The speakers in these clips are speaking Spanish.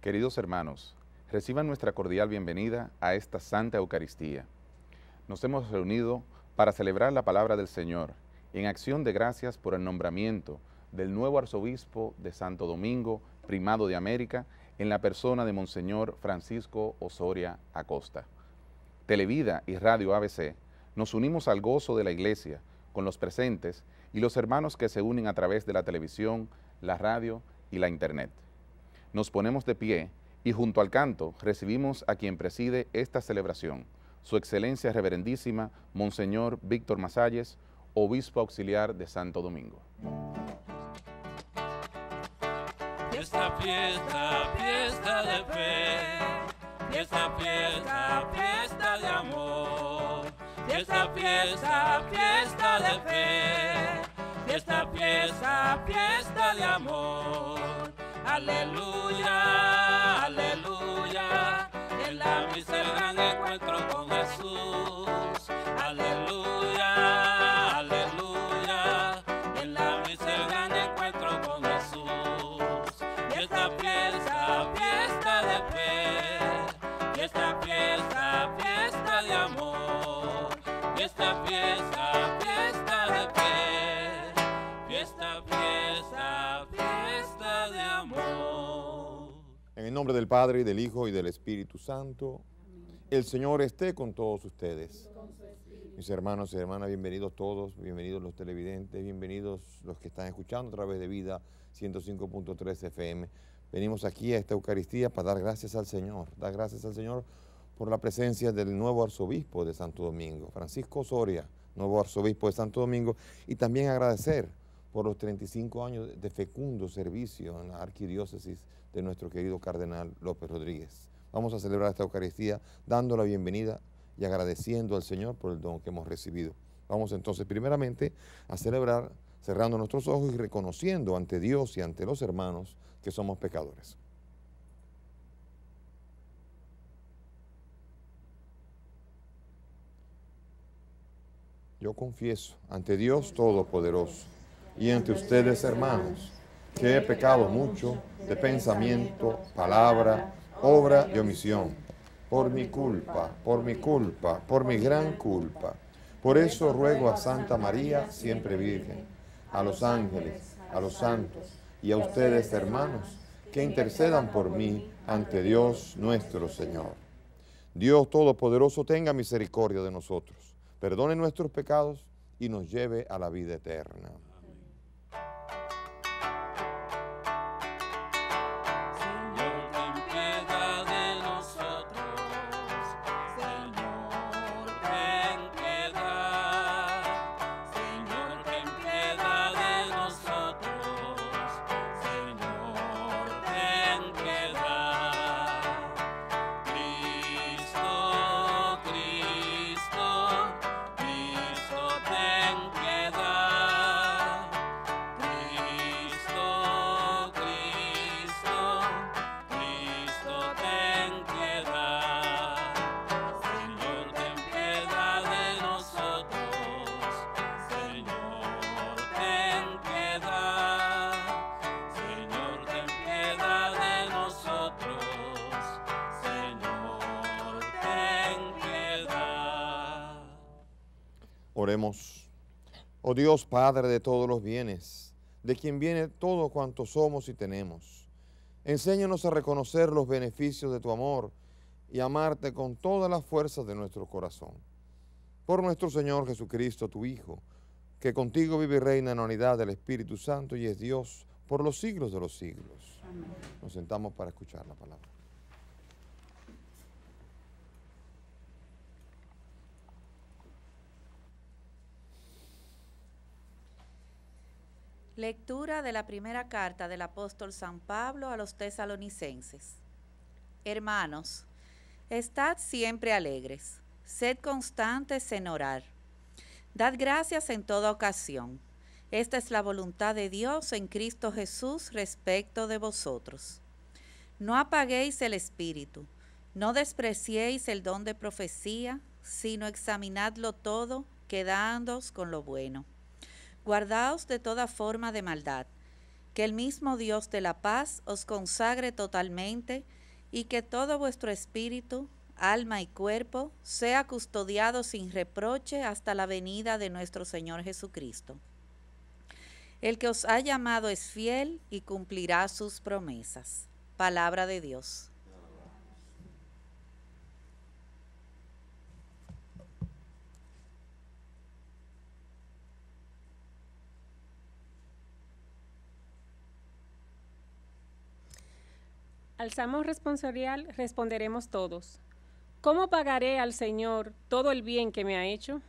Queridos hermanos, reciban nuestra cordial bienvenida a esta Santa Eucaristía. Nos hemos reunido para celebrar la palabra del Señor en acción de gracias por el nombramiento del nuevo arzobispo de Santo Domingo, Primado de América, en la persona de Monseñor Francisco Osoria Acosta. Televida y Radio ABC nos unimos al gozo de la Iglesia con los presentes y los hermanos que se unen a través de la televisión, la radio y la internet. Nos ponemos de pie y junto al canto recibimos a quien preside esta celebración, Su Excelencia Reverendísima Monseñor Víctor Masalles, Obispo Auxiliar de Santo Domingo. Fiesta, fiesta, fiesta de fe, fiesta, fiesta, fiesta de amor, fiesta, fiesta, fiesta de fe, fiesta, fiesta, fiesta de amor. Aleluya, aleluya, en la misa el gran encuentro con Jesús. Aleluya, aleluya, en la misa el gran encuentro con Jesús. Fiesta, fiesta, fiesta de fe, fiesta, fiesta, fiesta de amor, fiesta, fiesta, fiesta de fe, fiesta, fiesta, fiesta de amor. En el nombre del Padre, y del Hijo, y del Espíritu Santo, el Señor esté con todos ustedes. Mis hermanos y hermanas, bienvenidos todos, bienvenidos los televidentes, bienvenidos los que están escuchando a través de Vida 105.3 FM. Venimos aquí a esta Eucaristía para dar gracias al Señor, por la presencia del nuevo arzobispo de Santo Domingo, Francisco Osoria, nuevo arzobispo de Santo Domingo, y también agradecer por los 35 años de fecundo servicio en la arquidiócesis de nuestro querido cardenal López Rodríguez. Vamos a celebrar esta Eucaristía dando la bienvenida y agradeciendo al Señor por el don que hemos recibido. Vamos entonces primeramente a celebrar cerrando nuestros ojos y reconociendo ante Dios y ante los hermanos que somos pecadores. Yo confieso ante Dios Todopoderoso y ante ustedes, hermanos, que he pecado mucho de pensamiento, palabra, obra y omisión, por mi culpa, por mi gran culpa. Por eso ruego a Santa María, siempre Virgen, a los ángeles, a los santos y a ustedes, hermanos, que intercedan por mí ante Dios nuestro Señor. Dios Todopoderoso tenga misericordia de nosotros, perdone nuestros pecados y nos lleve a la vida eterna. Oremos. Oh Dios, Padre de todos los bienes, de quien viene todo cuanto somos y tenemos, enséñanos a reconocer los beneficios de tu amor y amarte con todas las fuerzas de nuestro corazón. Por nuestro Señor Jesucristo, tu Hijo, que contigo vive y reina en la unidad del Espíritu Santo y es Dios por los siglos de los siglos. Amén. Nos sentamos para escuchar la palabra. Lectura de la primera carta del apóstol San Pablo a los tesalonicenses. Hermanos, estad siempre alegres, sed constantes en orar. Dad gracias en toda ocasión. Esta es la voluntad de Dios en Cristo Jesús respecto de vosotros. No apaguéis el espíritu, no despreciéis el don de profecía, sino examinadlo todo, quedándoos con lo bueno. Guardaos de toda forma de maldad, que el mismo Dios de la paz os consagre totalmente, y que todo vuestro espíritu, alma y cuerpo sea custodiado sin reproche hasta la venida de nuestro Señor Jesucristo. El que os ha llamado es fiel y cumplirá sus promesas. Palabra de Dios. Al salmo responsorial responderemos todos. ¿Cómo pagaré al Señor todo el bien que me ha hecho?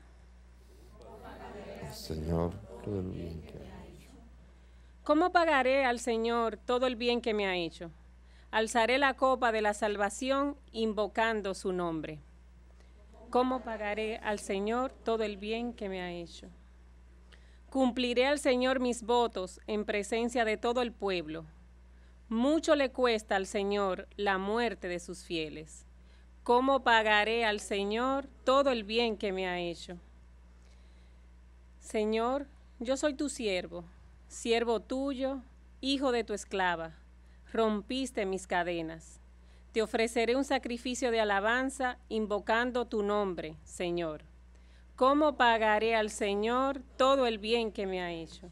Señor, todo el bien que ha hecho. ¿Cómo pagaré al Señor todo el bien que me ha hecho? Alzaré la copa de la salvación invocando su nombre. ¿Cómo pagaré al Señor todo el bien que me ha hecho? Cumpliré al Señor mis votos en presencia de todo el pueblo. Mucho le cuesta al Señor la muerte de sus fieles. ¿Cómo pagaré al Señor todo el bien que me ha hecho? Señor, yo soy tu siervo, siervo tuyo, hijo de tu esclava. Rompiste mis cadenas. Te ofreceré un sacrificio de alabanza invocando tu nombre, Señor. ¿Cómo pagaré al Señor todo el bien que me ha hecho?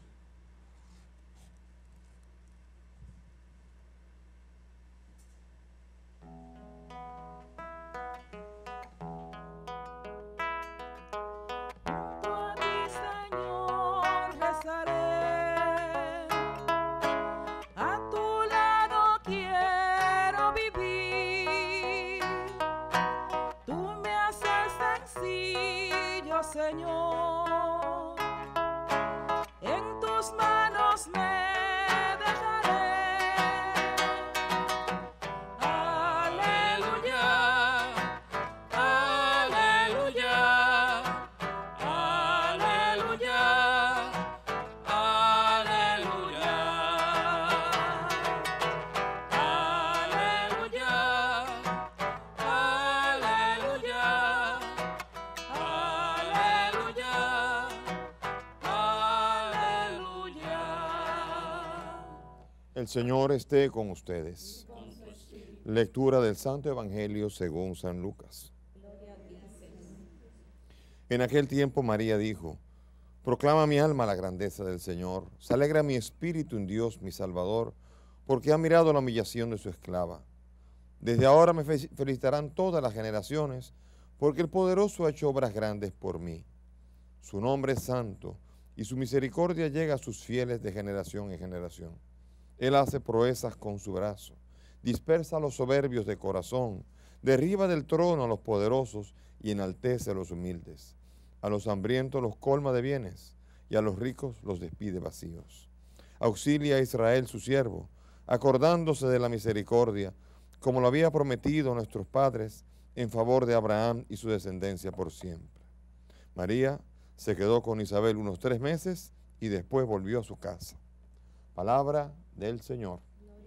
Señor, en tus manos me dejaré. Aleluya, aleluya, aleluya, aleluya, aleluya, aleluya. El Señor esté con ustedes. Lectura del Santo Evangelio según San Lucas. En aquel tiempo María dijo: proclama mi alma la grandeza del Señor, se alegra mi espíritu en Dios mi Salvador, porque ha mirado la humillación de su esclava. Desde ahora me felicitarán todas las generaciones, porque el Poderoso ha hecho obras grandes por mí. Su nombre es santo, y su misericordia llega a sus fieles de generación en generación. Él hace proezas con su brazo, dispersa a los soberbios de corazón, derriba del trono a los poderosos y enaltece a los humildes. A los hambrientos los colma de bienes, y a los ricos los despide vacíos. Auxilia a Israel su siervo, acordándose de la misericordia, como lo había prometido a nuestros padres, en favor de Abraham y su descendencia por siempre. María se quedó con Isabel unos 3 meses y después volvió a su casa. Palabra del Señor.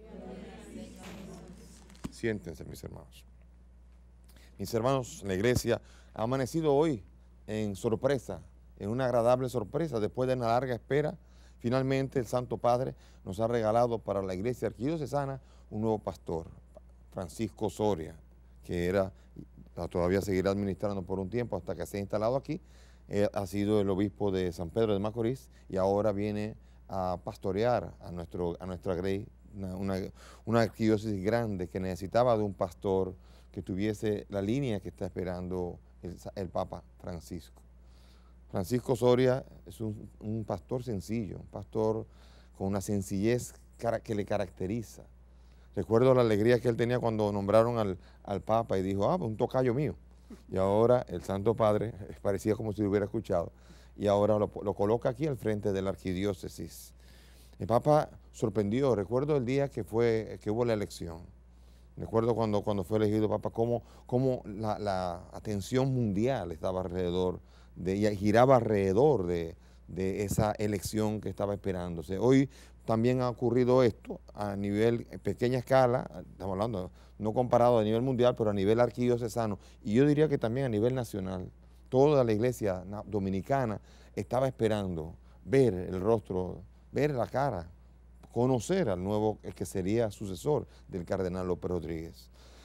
Siéntense, mis hermanos. Mis hermanos, la iglesia ha amanecido hoy en sorpresa, en una agradable sorpresa. Después de una larga espera, finalmente el Santo Padre nos ha regalado para la iglesia arquidiocesana un nuevo pastor, Francisco Soria, que todavía seguirá administrando por un tiempo hasta que sea instalado aquí. Ha sido el obispo de San Pedro de Macorís y ahora viene a pastorear a nuestra grey, una arquidiócesis grande que necesitaba de un pastor que tuviese la línea que está esperando el Papa Francisco. Francisco Soria es un pastor sencillo, un pastor con una sencillez que le caracteriza. Recuerdo la alegría que él tenía cuando nombraron al Papa y dijo, un tocayo mío. Y ahora el Santo Padre, parecía como si lo hubiera escuchado, y ahora lo coloca aquí al frente de la arquidiócesis. El Papa sorprendió, recuerdo el día que hubo la elección, recuerdo cuando fue elegido Papa, cómo la atención mundial estaba alrededor, giraba alrededor de esa elección que estaba esperándose. Hoy también ha ocurrido esto a nivel, pequeña escala, estamos hablando, no comparado a nivel mundial, pero a nivel arquidiocesano, y yo diría que también a nivel nacional. Toda la iglesia dominicana estaba esperando ver el rostro, ver la cara, conocer al nuevo, el que sería sucesor del cardenal López Rodríguez.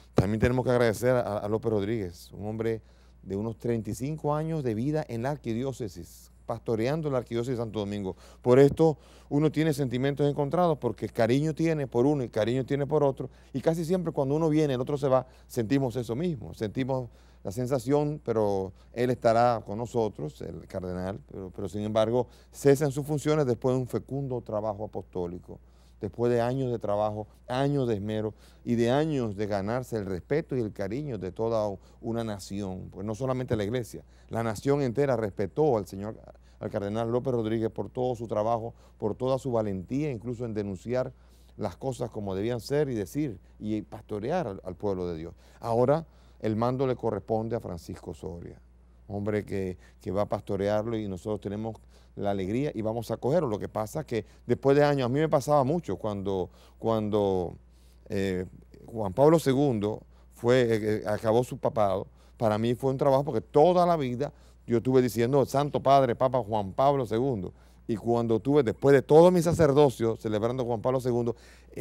También tenemos que agradecer a López Rodríguez, un hombre de unos 35 años de vida en la arquidiócesis, pastoreando la arquidiócesis de Santo Domingo. Por esto uno tiene sentimientos encontrados, porque cariño tiene por uno y cariño tiene por otro, y casi siempre cuando uno viene, el otro se va, sentimos eso mismo, sentimos la sensación, pero él estará con nosotros, el cardenal, pero sin embargo cesa en sus funciones después de un fecundo trabajo apostólico, después de años de trabajo, años de esmero y de años de ganarse el respeto y el cariño de toda una nación, pues no solamente la iglesia, la nación entera respetó al cardenal López Rodríguez por todo su trabajo, por toda su valentía, incluso en denunciar las cosas como debían ser y decir y pastorear al pueblo de Dios. Ahora el mando le corresponde a Francisco Soria, hombre que va a pastorearlo, y nosotros tenemos la alegría y vamos a acogerlo. Lo que pasa es que después de años, a mí me pasaba mucho cuando Juan Pablo II acabó su papado, para mí fue un trabajo porque toda la vida yo estuve diciendo Santo Padre, Papa Juan Pablo II, y cuando tuve, después de todos mis sacerdocios, celebrando Juan Pablo II,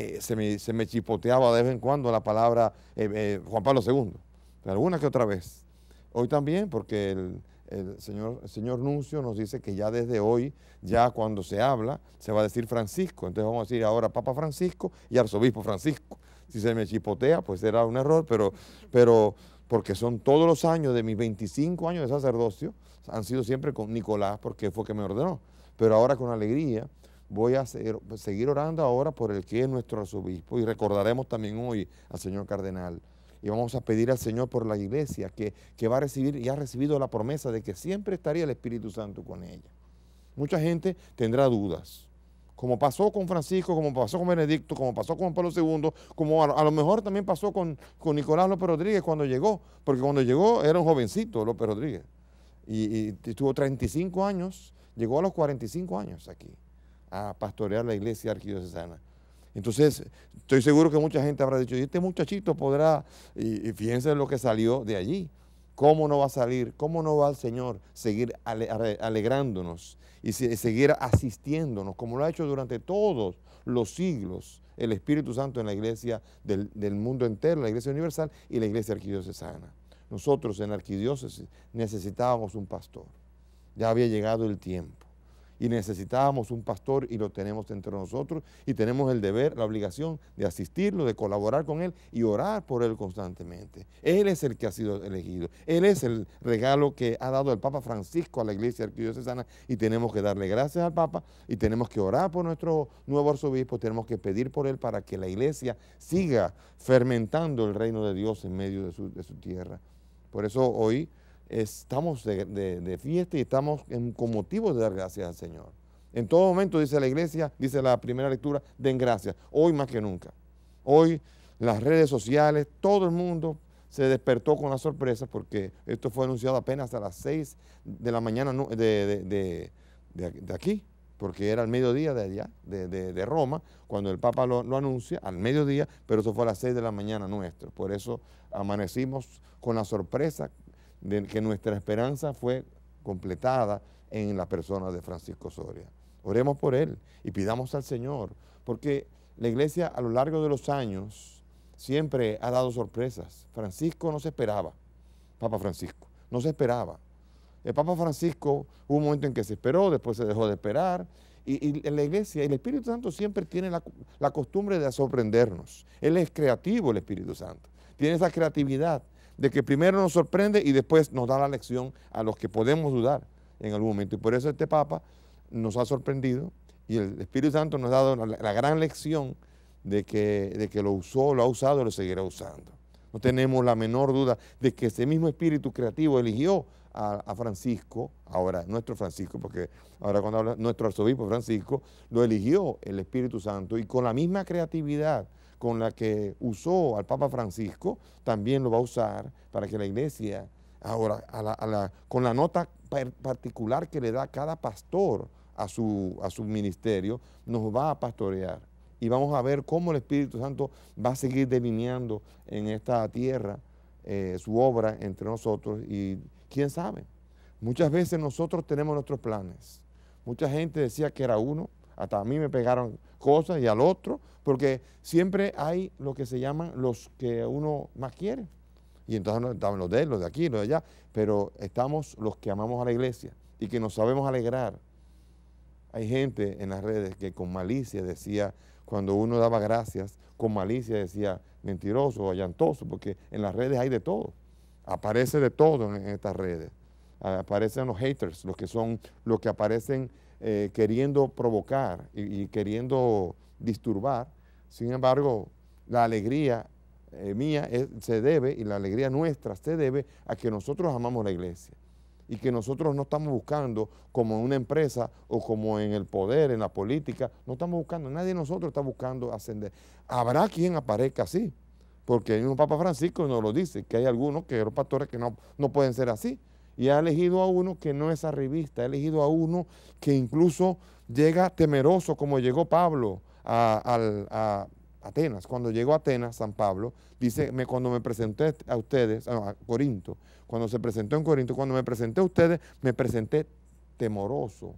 se me chipoteaba de vez en cuando la palabra Juan Pablo II, alguna que otra vez. Hoy también, porque el señor Nuncio nos dice que ya desde hoy, ya cuando se habla, se va a decir Francisco. Entonces vamos a decir ahora Papa Francisco y Arzobispo Francisco. Si se me chipotea, pues será un error, pero porque son todos los años de mis 25 años de sacerdocio, han sido siempre con Nicolás, porque fue que me ordenó. Pero ahora con alegría voy a seguir orando ahora por el que es nuestro arzobispo, y recordaremos también hoy al señor cardenal. Y vamos a pedir al Señor por la iglesia que va a recibir y ha recibido la promesa de que siempre estaría el Espíritu Santo con ella. Mucha gente tendrá dudas, como pasó con Francisco, como pasó con Benedicto, como pasó con Pablo II, como a lo mejor también pasó con Nicolás López Rodríguez cuando llegó, porque cuando llegó era un jovencito López Rodríguez, y tuvo 35 años, llegó a los 45 años aquí a pastorear la iglesia arquidiocesana. Entonces, estoy seguro que mucha gente habrá dicho, y este muchachito podrá, y fíjense lo que salió de allí. ¿Cómo no va a salir? ¿Cómo no va el Señor seguir alegrándonos y seguir asistiéndonos, como lo ha hecho durante todos los siglos el Espíritu Santo en la iglesia del mundo entero, la iglesia universal y la iglesia arquidiocesana? Nosotros en la arquidiócesis necesitábamos un pastor. Ya había llegado el tiempo. Y necesitábamos un pastor, y lo tenemos entre nosotros, y tenemos el deber, la obligación de asistirlo, de colaborar con él y orar por él constantemente. Él es el que ha sido elegido, él es el regalo que ha dado el Papa Francisco a la iglesia arquidiocesana, y tenemos que darle gracias al Papa, y tenemos que orar por nuestro nuevo arzobispo, tenemos que pedir por él para que la iglesia siga fermentando el reino de Dios en medio de su tierra. Por eso hoy estamos de fiesta y estamos con motivo de dar gracias al Señor. En todo momento, dice la iglesia, dice la primera lectura, den gracias, hoy más que nunca. Hoy las redes sociales, todo el mundo se despertó con la sorpresa, porque esto fue anunciado apenas a las 6 de la mañana de aquí, porque era al mediodía de allá, de Roma, cuando el Papa lo anuncia, al mediodía, pero eso fue a las 6 de la mañana nuestro. Por eso amanecimos con la sorpresa de que nuestra esperanza fue completada en la persona de Francisco Soria. Oremos por él y pidamos al Señor, porque la iglesia a lo largo de los años siempre ha dado sorpresas. Francisco no se esperaba, Papa Francisco, no se esperaba. El Papa Francisco hubo un momento en que se esperó, después se dejó de esperar, y en la iglesia el Espíritu Santo siempre tiene la costumbre de sorprendernos. Él es creativo, el Espíritu Santo, tiene esa creatividad de que primero nos sorprende y después nos da la lección a los que podemos dudar en algún momento. Y por eso este Papa nos ha sorprendido, y el Espíritu Santo nos ha dado la gran lección de que lo ha usado y lo seguirá usando. No tenemos la menor duda de que ese mismo espíritu creativo eligió a Francisco, ahora nuestro Francisco, porque ahora cuando habla nuestro arzobispo Francisco, lo eligió el Espíritu Santo, y con la misma creatividad con la que usó al Papa Francisco, también lo va a usar para que la iglesia, ahora, con la nota particular que le da cada pastor a su ministerio, nos va a pastorear. Y vamos a ver cómo el Espíritu Santo va a seguir delineando en esta tierra su obra entre nosotros, y quién sabe, muchas veces nosotros tenemos nuestros planes. Mucha gente decía que era uno, hasta a mí me pegaron cosas y al otro, porque siempre hay lo que se llaman los que uno más quiere. Y entonces no estaban los de él, los de aquí, los de allá, pero estamos los que amamos a la iglesia y que nos sabemos alegrar. Hay gente en las redes que con malicia decía, cuando uno daba gracias, con malicia decía mentiroso o allantoso, porque en las redes hay de todo. Aparece de todo en estas redes. Aparecen los haters, los que aparecen queriendo provocar y queriendo disturbar. Sin embargo, la alegría mía se debe, y la alegría nuestra se debe a que nosotros amamos la iglesia y que nosotros no estamos buscando como en una empresa o como en el poder, en la política, no estamos buscando, nadie de nosotros está buscando ascender. Habrá quien aparezca así, porque el mismo Papa Francisco nos lo dice, que hay algunos que los pastores que no pueden ser así, y ha elegido a uno que no es arribista, ha elegido a uno que incluso llega temeroso, como llegó Pablo a Atenas. Cuando llegó a Atenas, San Pablo, dice, cuando me presenté a ustedes, a Corinto, cuando se presentó en Corinto, cuando me presenté a ustedes, me presenté temeroso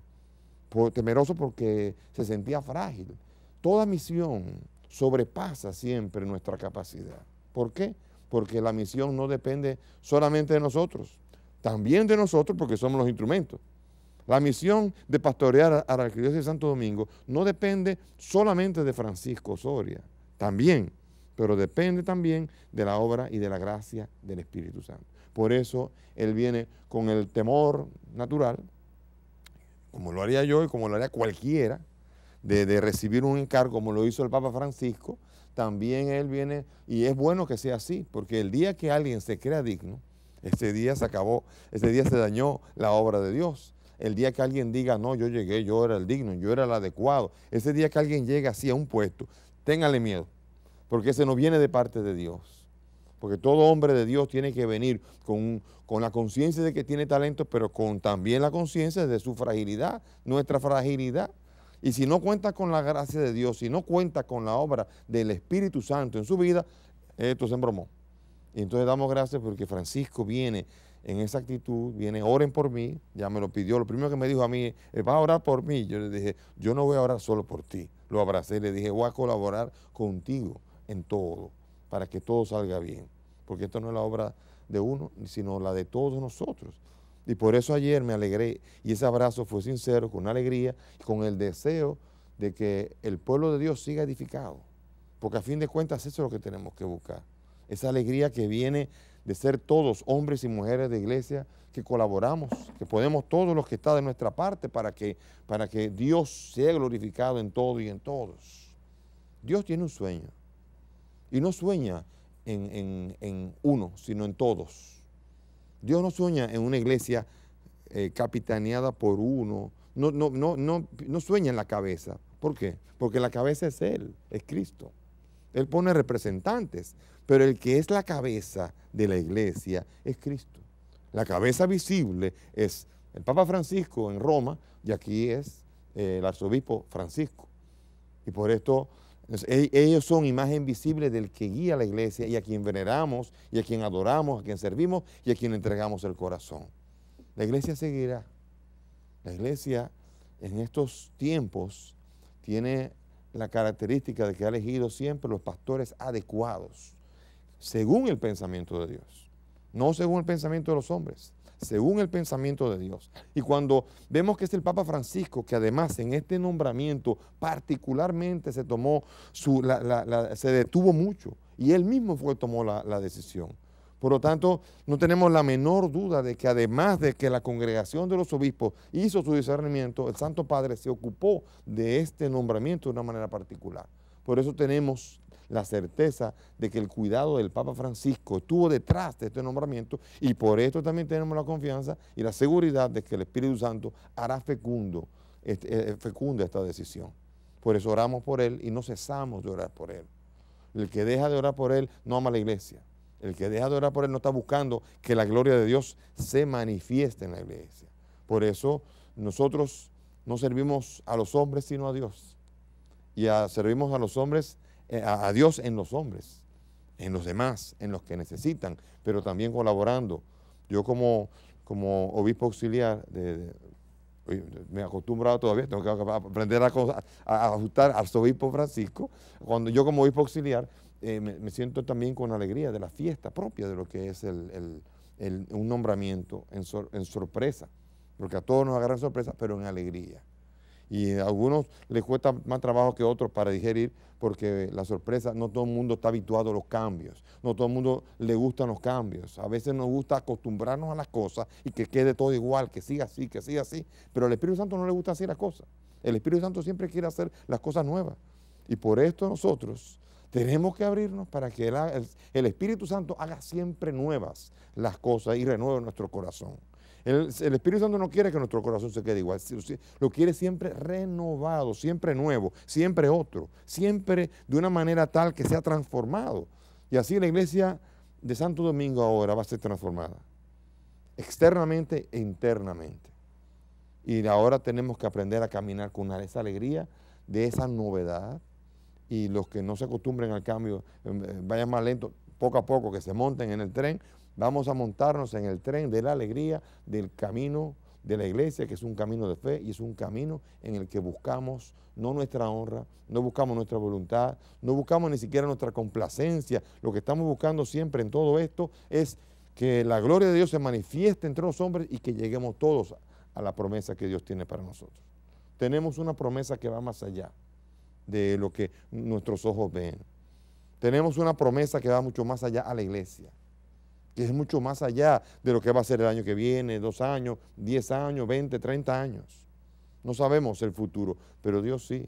porque se sentía frágil. Toda misión sobrepasa siempre nuestra capacidad. ¿Por qué? Porque la misión no depende solamente de nosotros, también de nosotros porque somos los instrumentos. La misión de pastorear a la Arquidiócesis de Santo Domingo no depende solamente de Francisco Soria, también, pero depende también de la obra y de la gracia del Espíritu Santo. Por eso él viene con el temor natural, como lo haría yo y como lo haría cualquiera, de recibir un encargo, como lo hizo el Papa Francisco. También él viene, y es bueno que sea así, porque el día que alguien se crea digno, ese día se acabó, ese día se dañó la obra de Dios. El día que alguien diga, no, yo llegué, yo era el digno, yo era el adecuado, ese día que alguien llega así a un puesto, téngale miedo, porque ese no viene de parte de Dios. Porque todo hombre de Dios tiene que venir con la conciencia de que tiene talento, pero con también la conciencia de su fragilidad, nuestra fragilidad. Y si no cuenta con la gracia de Dios, si no cuenta con la obra del Espíritu Santo en su vida, esto se embromó. Y entonces damos gracias porque Francisco viene en esa actitud, viene, oren por mí, ya me lo pidió. Lo primero que me dijo a mí, ¿vas a orar por mí? Yo le dije, yo no voy a orar solo por ti. Lo abracé y le dije, voy a colaborar contigo en todo, para que todo salga bien. Porque esto no es la obra de uno, sino la de todos nosotros. Y por eso ayer me alegré, y ese abrazo fue sincero, con alegría, con el deseo de que el pueblo de Dios siga edificado. Porque a fin de cuentas eso es lo que tenemos que buscar. Esa alegría que viene de ser todos hombres y mujeres de iglesia que colaboramos, que podemos todos los que están de nuestra parte para que Dios sea glorificado en todo y en todos. Dios tiene un sueño y no sueña en uno, sino en todos. Dios no sueña en una iglesia capitaneada por uno, no sueña en la cabeza. ¿Por qué? Porque la cabeza es Él, es Cristo. Él pone representantes, pero el que es la cabeza de la iglesia es Cristo. La cabeza visible es el Papa Francisco en Roma y aquí es el arzobispo Francisco. Y por esto ellos son imagen visible del que guía la iglesia y a quien veneramos y a quien adoramos, a quien servimos y a quien entregamos el corazón. La iglesia seguirá. La iglesia en estos tiempos tiene la característica de que ha elegido siempre los pastores adecuados, según el pensamiento de Dios, no según el pensamiento de los hombres, según el pensamiento de Dios. Y cuando vemos que es el Papa Francisco, que además en este nombramiento particularmente se tomó, se detuvo mucho, y él mismo tomó la decisión. Por lo tanto, no tenemos la menor duda de que además de que la congregación de los obispos hizo su discernimiento, el Santo Padre se ocupó de este nombramiento de una manera particular. Por eso tenemos la certeza de que el cuidado del Papa Francisco estuvo detrás de este nombramiento y por esto también tenemos la confianza y la seguridad de que el Espíritu Santo hará fecunda esta decisión. Por eso oramos por él y no cesamos de orar por él. El que deja de orar por él no ama a la iglesia. El que deja de orar por él no está buscando que la gloria de Dios se manifieste en la iglesia. Por eso nosotros no servimos a los hombres sino a Dios. Y servimos a los hombres, a Dios en los hombres, en los demás, en los que necesitan, pero también colaborando. Yo como obispo auxiliar, Me he acostumbrado todavía, tengo que aprender a ajustar al arzobispo Francisco. Cuando yo como obispo auxiliar me siento también con alegría de la fiesta propia de lo que es un nombramiento en sorpresa, porque a todos nos agarran sorpresa, pero en alegría. Y a algunos les cuesta más trabajo que a otros para digerir, porque la sorpresa, no todo el mundo está habituado a los cambios, no todo el mundo le gustan los cambios. A veces nos gusta acostumbrarnos a las cosas y que quede todo igual, que siga así, pero al Espíritu Santo no le gusta así las cosas. El Espíritu Santo siempre quiere hacer las cosas nuevas. Y por esto nosotros tenemos que abrirnos para que el Espíritu Santo haga siempre nuevas las cosas y renueve nuestro corazón. El Espíritu Santo no quiere que nuestro corazón se quede igual, lo quiere siempre renovado, siempre nuevo, siempre otro, siempre de una manera tal que sea transformado. Y así la iglesia de Santo Domingo ahora va a ser transformada, externamente e internamente. Y ahora tenemos que aprender a caminar con esa alegría de esa novedad, y los que no se acostumbren al cambio, vayan más lento, poco a poco, que se monten en el tren. Vamos a montarnos en el tren de la alegría del camino de la iglesia, que es un camino de fe y es un camino en el que buscamos no nuestra honra, no buscamos nuestra voluntad, no buscamos ni siquiera nuestra complacencia. Lo que estamos buscando siempre en todo esto es que la gloria de Dios se manifieste entre los hombres y que lleguemos todos a la promesa que Dios tiene para nosotros. Tenemos una promesa que va más allá de lo que nuestros ojos ven. Tenemos una promesa que va mucho más allá a la iglesia, que es mucho más allá de lo que va a ser el año que viene, 2 años, 10 años, 20, 30 años. No sabemos el futuro, pero Dios sí.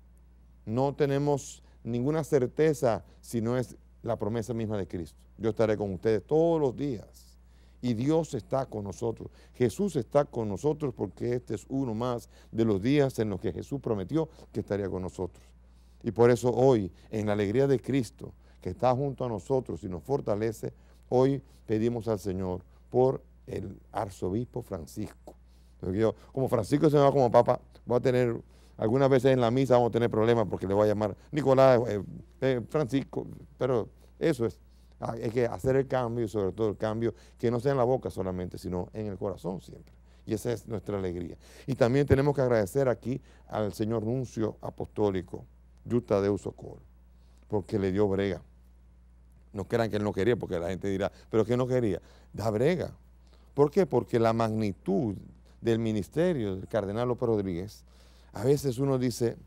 No tenemos ninguna certeza si no es la promesa misma de Cristo. Yo estaré con ustedes todos los días y Dios está con nosotros. Jesús está con nosotros porque este es uno más de los días en los que Jesús prometió que estaría con nosotros. Y por eso hoy, en la alegría de Cristo, que está junto a nosotros y nos fortalece, hoy pedimos al Señor por el arzobispo Francisco. Como Francisco se me va como papa, voy a tener, algunas veces en la misa vamos a tener problemas porque le voy a llamar Nicolás, Francisco, pero eso es, hay que hacer el cambio y sobre todo el cambio que no sea en la boca solamente, sino en el corazón siempre. Y esa es nuestra alegría. Y también tenemos que agradecer aquí al señor nuncio apostólico, Yuta Deus Socol, porque le dio brega. No crean que él no quería, porque la gente dirá, pero que no quería. Da brega. ¿Por qué? Porque la magnitud del ministerio del cardenal López Rodríguez, a veces uno dice,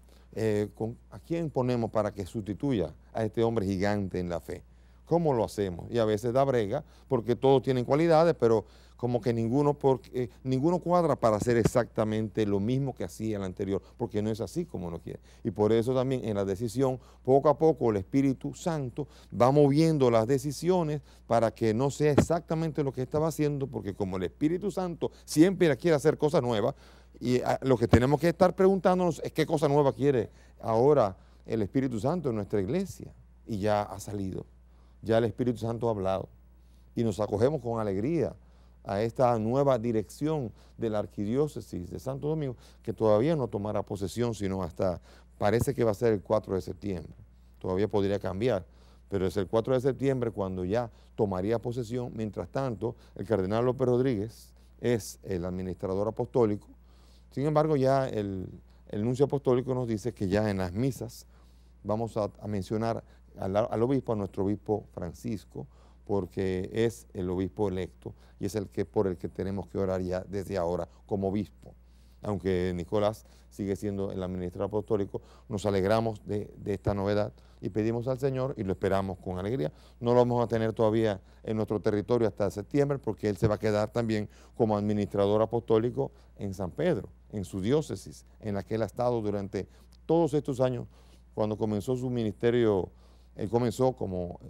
¿a quién ponemos para que sustituya a este hombre gigante en la fe? ¿Cómo lo hacemos? Y a veces da brega, porque todos tienen cualidades, pero como que ninguno cuadra para hacer exactamente lo mismo que hacía el anterior, porque no es así como uno quiere. Y por eso también en la decisión, poco a poco el Espíritu Santo va moviendo las decisiones para que no sea exactamente lo que estaba haciendo, porque como el Espíritu Santo siempre quiere hacer cosas nuevas, y lo que tenemos que estar preguntándonos es qué cosa nueva quiere ahora el Espíritu Santo en nuestra iglesia. Y ya ha salido, ya el Espíritu Santo ha hablado, y nos acogemos con alegría a esta nueva dirección de la Arquidiócesis de Santo Domingo, que todavía no tomará posesión, sino hasta, parece que va a ser el 4 de septiembre. Todavía podría cambiar, pero es el 4 de septiembre cuando ya tomaría posesión. Mientras tanto, el cardenal López Rodríguez es el administrador apostólico. Sin embargo, ya el nuncio apostólico nos dice que ya en las misas vamos a mencionar al obispo, a nuestro obispo Francisco, porque es el obispo electo y es por el que tenemos que orar ya desde ahora como obispo. Aunque Nicolás sigue siendo el administrador apostólico, nos alegramos de esta novedad y pedimos al Señor y lo esperamos con alegría. No lo vamos a tener todavía en nuestro territorio hasta septiembre, porque él se va a quedar también como administrador apostólico en San Pedro, en su diócesis, en la que él ha estado durante todos estos años. Cuando comenzó su ministerio, él comenzó como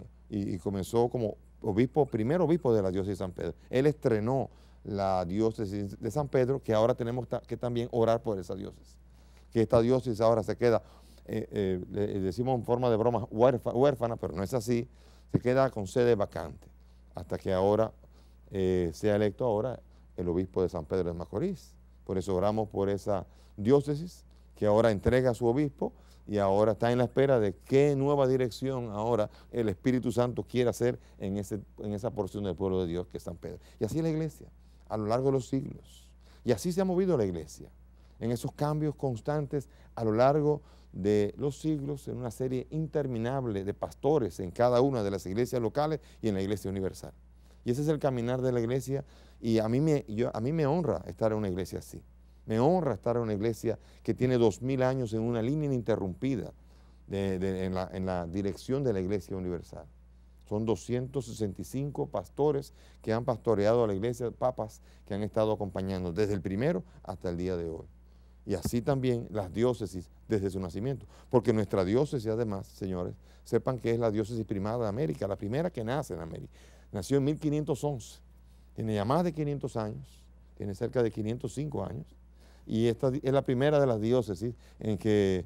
obispo, primer obispo de la diócesis de San Pedro. Él estrenó la diócesis de San Pedro, que ahora tenemos que también orar por esa diócesis. Que esta diócesis ahora se queda, le decimos en forma de broma, huérfana, pero no es así, se queda con sede vacante, hasta que ahora sea electo ahora el obispo de San Pedro de Macorís. Por eso oramos por esa diócesis, que ahora entrega a su obispo, y ahora está en la espera de qué nueva dirección ahora el Espíritu Santo quiere hacer en esa porción del pueblo de Dios que es San Pedro. Y así es la iglesia, a lo largo de los siglos. Y así se ha movido la iglesia, en esos cambios constantes a lo largo de los siglos, en una serie interminable de pastores en cada una de las iglesias locales y en la iglesia universal. Y ese es el caminar de la iglesia, y a mí me honra estar en una iglesia así. Me honra estar en una iglesia que tiene 2000 años en una línea ininterrumpida en la dirección de la iglesia universal. Son 265 pastores que han pastoreado a la iglesia, papas que han estado acompañando desde el primero hasta el día de hoy. Y así también las diócesis desde su nacimiento. Porque nuestra diócesis, además, señores, sepan que es la diócesis primada de América, la primera que nace en América. Nació en 1511, tiene ya más de 500 años, tiene cerca de 505 años. Y esta es la primera de las diócesis que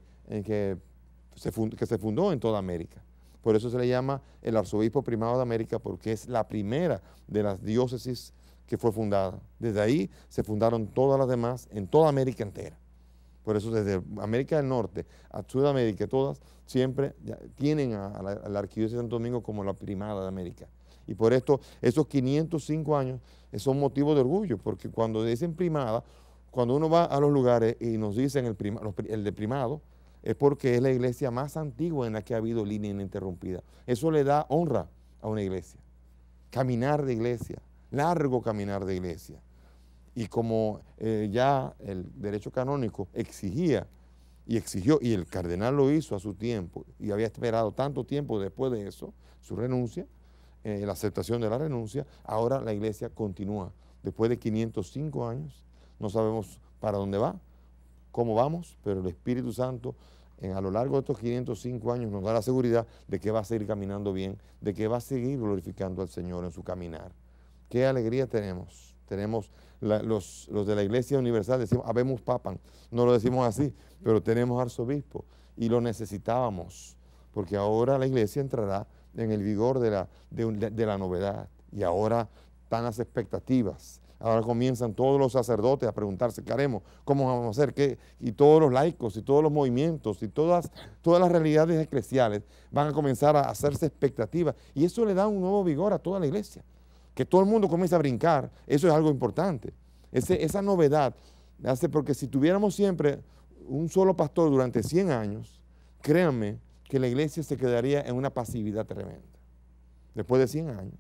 se fundó en toda América. Por eso se le llama el arzobispo primado de América, porque es la primera de las diócesis que fue fundada. Desde ahí se fundaron todas las demás en toda América entera. Por eso desde América del Norte a Sudamérica, todas siempre tienen a la Arquidiócesis de Santo Domingo como la primada de América. Y por esto, esos 505 años son motivo de orgullo, porque cuando dicen primada, cuando uno va a los lugares y nos dicen el de primado, es porque es la iglesia más antigua en la que ha habido línea ininterrumpida. Eso le da honra a una iglesia. Caminar de iglesia, largo caminar de iglesia. Y como ya el derecho canónico exigía y exigió, y el cardenal lo hizo a su tiempo, y había esperado tanto tiempo después de eso, su renuncia, la aceptación de la renuncia, ahora la iglesia continúa. Después de 505 años, no sabemos para dónde va, cómo vamos, pero el Espíritu Santo a lo largo de estos 505 años nos da la seguridad de que va a seguir caminando bien, de que va a seguir glorificando al Señor en su caminar. Qué alegría tenemos. Tenemos los de la Iglesia Universal, decimos, habemos papam, no lo decimos así, pero tenemos arzobispo y lo necesitábamos, porque ahora la iglesia entrará en el vigor de la novedad, y ahora están las expectativas. Ahora comienzan todos los sacerdotes a preguntarse, ¿qué haremos? ¿Cómo vamos a hacer? ¿Qué? Y todos los laicos y todos los movimientos y todas las realidades eclesiales van a comenzar a hacerse expectativas, y eso le da un nuevo vigor a toda la iglesia. Que todo el mundo comience a brincar, eso es algo importante. Esa novedad hace, porque si tuviéramos siempre un solo pastor durante 100 años, créanme que la iglesia se quedaría en una pasividad tremenda. Después de 100 años,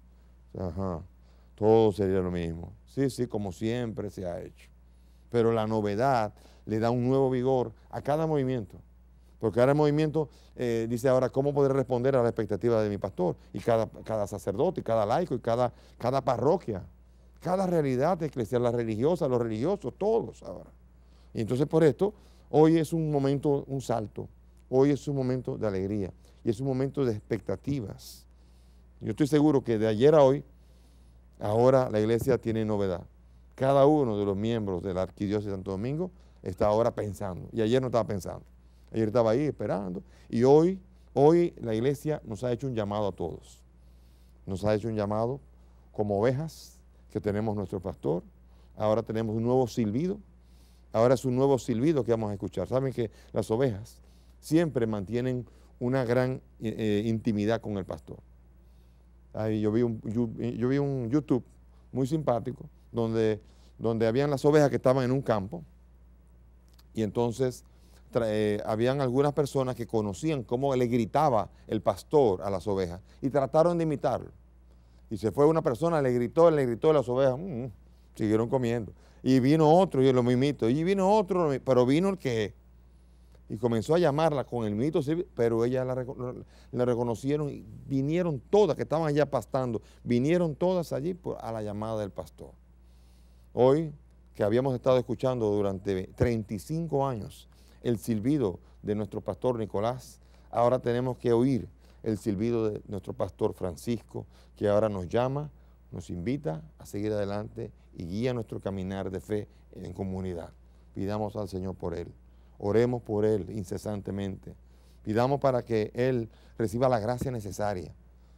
todo sería lo mismo. Sí, como siempre se ha hecho. Pero la novedad le da un nuevo vigor a cada movimiento. Porque ahora el movimiento dice ahora, ¿cómo podré responder a la expectativa de mi pastor? Y cada sacerdote, y cada laico, y cada parroquia, cada realidad eclesial, la religiosa, los religiosos, todos ahora. Y entonces por esto, hoy es un momento, un salto. Hoy es un momento de alegría y es un momento de expectativas. Yo estoy seguro que de ayer a hoy, ahora la iglesia tiene novedad. Cada uno de los miembros de la Arquidiócesis de Santo Domingo está ahora pensando, y ayer no estaba pensando. Ayer estaba ahí esperando, y hoy la iglesia nos ha hecho un llamado a todos. Nos ha hecho un llamado como ovejas, que tenemos nuestro pastor. Ahora tenemos un nuevo silbido. Ahora es un nuevo silbido que vamos a escuchar. Saben que las ovejas siempre mantienen una gran intimidad con el pastor. Ahí yo vi un YouTube muy simpático, donde habían las ovejas que estaban en un campo, y entonces habían algunas personas que conocían cómo le gritaba el pastor a las ovejas y trataron de imitarlo. Y se fue una persona, le gritó a las ovejas, siguieron comiendo. Y vino otro, y lo mismito, y vino otro, pero vino el que, y comenzó a llamarla con el mito, pero ella la reconocieron, y vinieron todas, que estaban allá pastando, vinieron todas allí a la llamada del pastor. Hoy, que habíamos estado escuchando durante 35 años, el silbido de nuestro pastor Nicolás, ahora tenemos que oír el silbido de nuestro pastor Francisco, que ahora nos llama, nos invita a seguir adelante y guía nuestro caminar de fe en comunidad. Pidamos al Señor por él, oremos por él incesantemente, pidamos para que él reciba la gracia necesaria,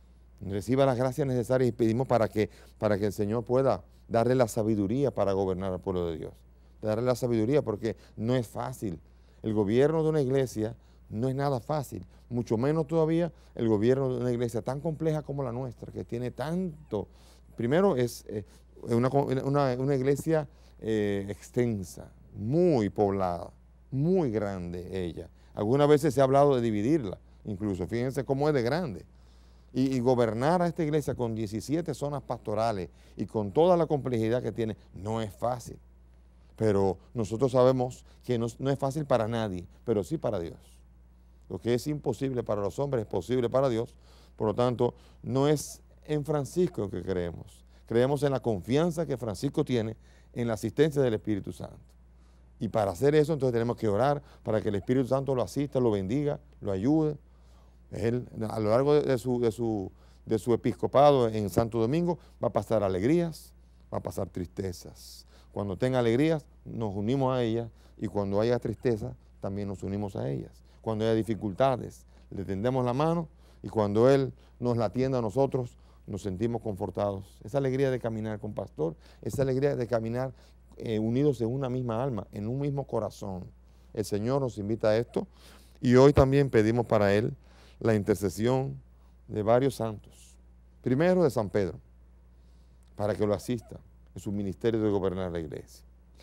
y pedimos para que el Señor pueda darle la sabiduría para gobernar al pueblo de Dios, darle la sabiduría, porque no es fácil. El gobierno de una iglesia no es nada fácil, mucho menos todavía el gobierno de una iglesia tan compleja como la nuestra, que tiene tanto. Primero es una iglesia extensa, muy poblada, muy grande ella. Algunas veces se ha hablado de dividirla, incluso, fíjense cómo es de grande. Y gobernar a esta iglesia con 17 zonas pastorales y con toda la complejidad que tiene, no es fácil. Pero nosotros sabemos que no es fácil para nadie, pero sí para Dios. Lo que es imposible para los hombres es posible para Dios. Por lo tanto, no es en Francisco en que creemos. Creemos en la confianza que Francisco tiene en la asistencia del Espíritu Santo. Y para hacer eso, entonces tenemos que orar para que el Espíritu Santo lo asista, lo bendiga, lo ayude. Él, a lo largo de su episcopado en Santo Domingo, va a pasar alegrías, va a pasar tristezas. Cuando tenga alegrías, nos unimos a ellas, y cuando haya tristeza, también nos unimos a ellas. Cuando haya dificultades, le tendemos la mano, y cuando Él nos la atienda a nosotros, nos sentimos confortados. Esa alegría de caminar con pastor, esa alegría de caminar unidos en una misma alma, en un mismo corazón. El Señor nos invita a esto, y hoy también pedimos para Él la intercesión de varios santos. Primero de San Pedro, para que lo asista en su ministerio de gobernar la iglesia.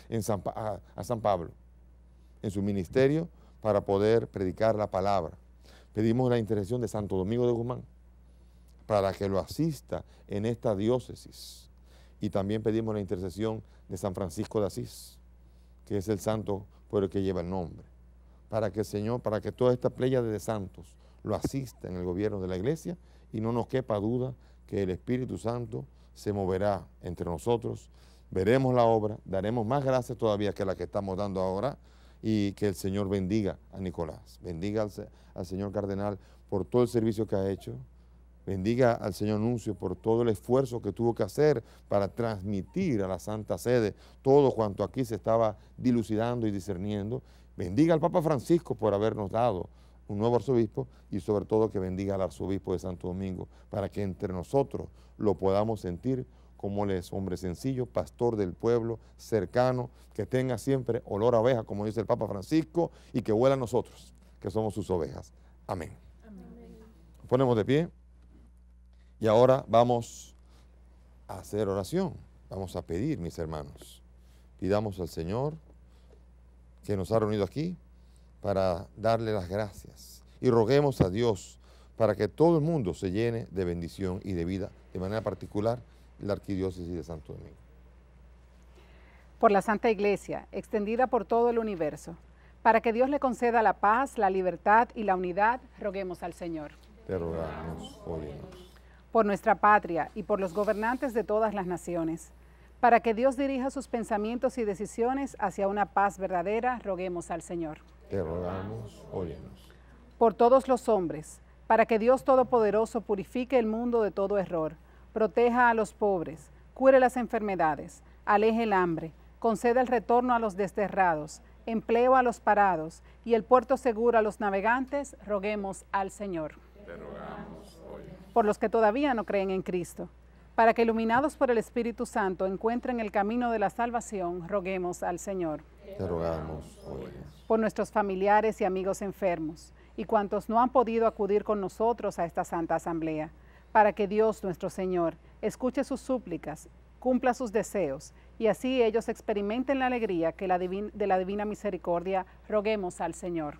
A San Pablo, en su ministerio para poder predicar la palabra. Pedimos la intercesión de Santo Domingo de Guzmán, para que lo asista en esta diócesis. Y también pedimos la intercesión de San Francisco de Asís, que es el santo por el que lleva el nombre. Para que el Señor, para que toda esta pléyade de santos lo asista en el gobierno de la iglesia, y no nos quepa duda que el Espíritu Santo se moverá entre nosotros, veremos la obra, daremos más gracias todavía que la que estamos dando ahora, y que el Señor bendiga a Nicolás, bendiga al señor cardenal por todo el servicio que ha hecho, bendiga al señor nuncio por todo el esfuerzo que tuvo que hacer para transmitir a la Santa Sede todo cuanto aquí se estaba dilucidando y discerniendo, bendiga al Papa Francisco por habernos dado un nuevo arzobispo, y sobre todo que bendiga al arzobispo de Santo Domingo, para que entre nosotros lo podamos sentir como él es, hombre sencillo, pastor del pueblo, cercano, que tenga siempre olor a oveja, como dice el Papa Francisco, y que huela a nosotros, que somos sus ovejas. Amén. Amén. Nos ponemos de pie, y ahora vamos a hacer oración, vamos a pedir, mis hermanos. Pidamos al Señor que nos ha reunido aquí para darle las gracias, y roguemos a Dios para que todo el mundo se llene de bendición y de vida, de manera particular la Arquidiócesis de Santo Domingo. Por la Santa Iglesia, extendida por todo el universo, para que Dios le conceda la paz, la libertad y la unidad, roguemos al Señor. Te rogamos, óyenos. Por nuestra patria y por los gobernantes de todas las naciones, para que Dios dirija sus pensamientos y decisiones hacia una paz verdadera, roguemos al Señor. Te rogamos, óyenos. Por todos los hombres, para que Dios Todopoderoso purifique el mundo de todo error, proteja a los pobres, cure las enfermedades, aleje el hambre, conceda el retorno a los desterrados, empleo a los parados y el puerto seguro a los navegantes, roguemos al Señor. Te rogamos, óyenos. Por los que todavía no creen en Cristo, para que iluminados por el Espíritu Santo encuentren el camino de la salvación, roguemos al Señor. Te rogamos, óyenos. Por nuestros familiares y amigos enfermos, y cuantos no han podido acudir con nosotros a esta Santa Asamblea, para que Dios nuestro Señor escuche sus súplicas, cumpla sus deseos, y así ellos experimenten la alegría que de la divina misericordia, roguemos al Señor.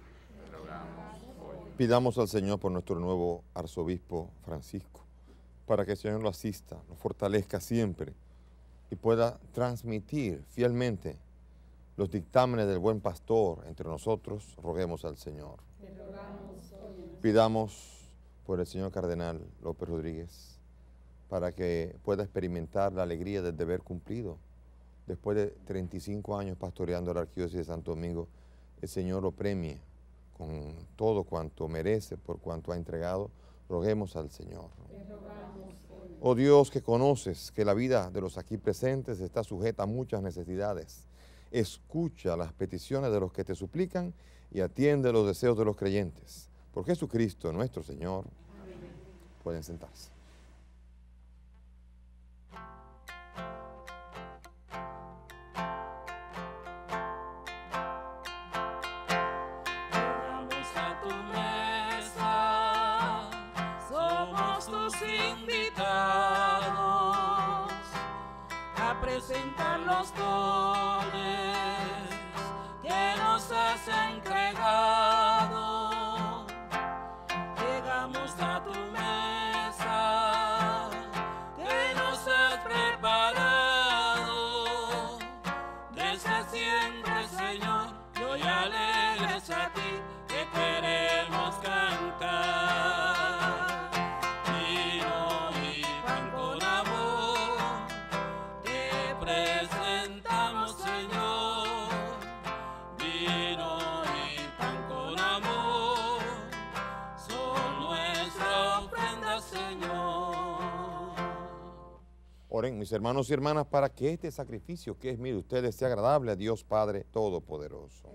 Pidamos al Señor por nuestro nuevo arzobispo Francisco, para que el Señor lo asista, lo fortalezca siempre y pueda transmitir fielmente los dictámenes del buen pastor entre nosotros, roguemos al Señor. Pidamos por el señor cardenal López Rodríguez, para que pueda experimentar la alegría del deber cumplido. Después de 35 años pastoreando la Arquidiócesis de Santo Domingo, el Señor lo premie con todo cuanto merece por cuanto ha entregado, roguemos al Señor. Oh Dios, que conoces que la vida de los aquí presentes está sujeta a muchas necesidades, escucha las peticiones de los que te suplican y atiende los deseos de los creyentes. Por Jesucristo nuestro Señor. Amén. Pueden sentarse. Vamos a tu mesa, somos tus invitados. presentar los dones que nos has entregado. Llegamos a tu mesa que nos has preparado. Desde siempre, Señor, y hoy alegres a ti que queremos cantar. Vino y pan con amor te presentamos, Señor. Vino y pan con amor son nuestra ofrenda, Señor. Oren, mis hermanos y hermanas, para que este sacrificio que es mío de ustedes sea agradable a Dios Padre Todopoderoso.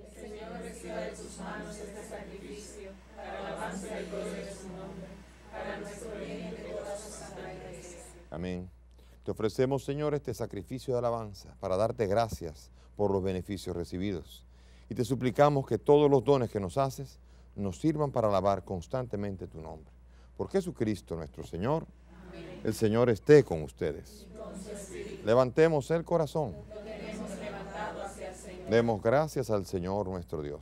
Amén. Te ofrecemos, Señor, este sacrificio de alabanza para darte gracias por los beneficios recibidos. Y te suplicamos que todos los dones que nos haces nos sirvan para alabar constantemente tu nombre. Por Jesucristo nuestro Señor. Amén. El Señor esté con ustedes. Levantemos el corazón. Demos gracias al Señor nuestro Dios.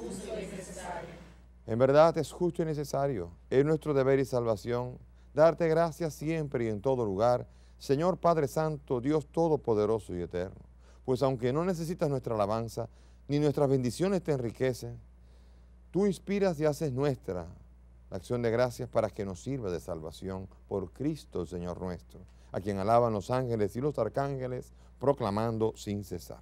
En verdad es justo y necesario, es nuestro deber y salvación, darte gracias siempre y en todo lugar, Señor Padre Santo, Dios Todopoderoso y Eterno. Pues aunque no necesitas nuestra alabanza, ni nuestras bendiciones te enriquecen, tú inspiras y haces nuestra la acción de gracias para que nos sirva de salvación por Cristo, Señor nuestro, a quien alaban los ángeles y los arcángeles, proclamando sin cesar.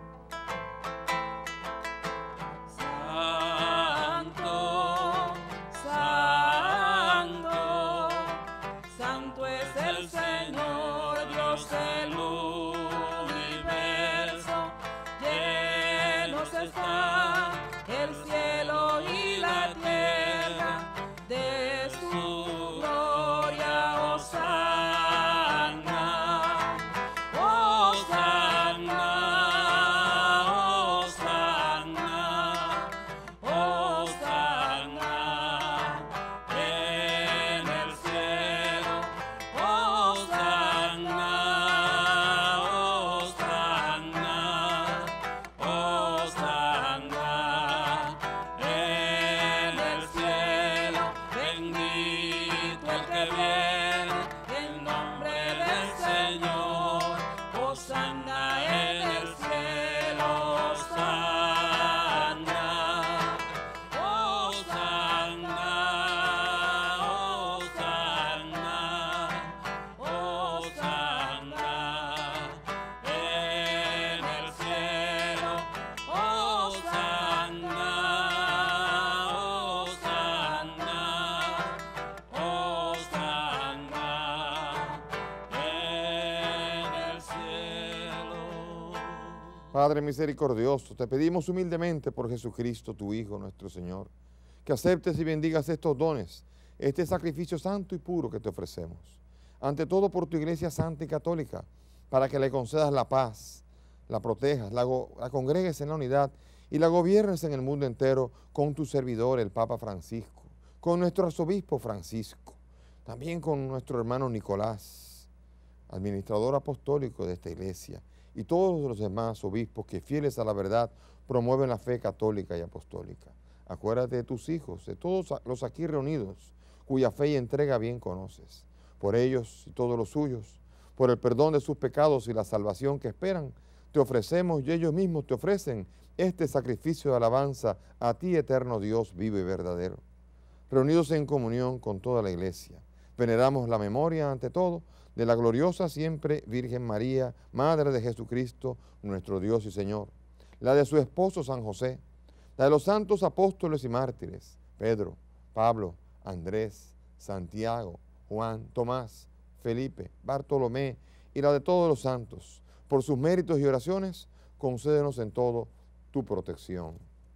Padre misericordioso, te pedimos humildemente por Jesucristo, tu Hijo, nuestro Señor, que aceptes y bendigas estos dones, este sacrificio santo y puro que te ofrecemos. Ante todo por tu Iglesia Santa y Católica, para que le concedas la paz, la protejas, la congregues en la unidad y la gobiernes en el mundo entero con tu servidor, el Papa Francisco, con nuestro arzobispo Francisco, también con nuestro hermano Nicolás, administrador apostólico de esta iglesia, y todos los demás obispos que, fieles a la verdad, promueven la fe católica y apostólica. Acuérdate de tus hijos, de todos los aquí reunidos, cuya fe y entrega bien conoces. Por ellos y todos los suyos, por el perdón de sus pecados y la salvación que esperan, te ofrecemos y ellos mismos te ofrecen este sacrificio de alabanza a ti, eterno Dios vivo y verdadero. Reunidos en comunión con toda la iglesia, veneramos la memoria ante todo de la gloriosa siempre Virgen María, Madre de Jesucristo, nuestro Dios y Señor, la de su esposo San José, la de los santos apóstoles y mártires, Pedro, Pablo, Andrés, Santiago, Juan, Tomás, Felipe, Bartolomé y la de todos los santos. Por sus méritos y oraciones, concédenos en todo tu protección.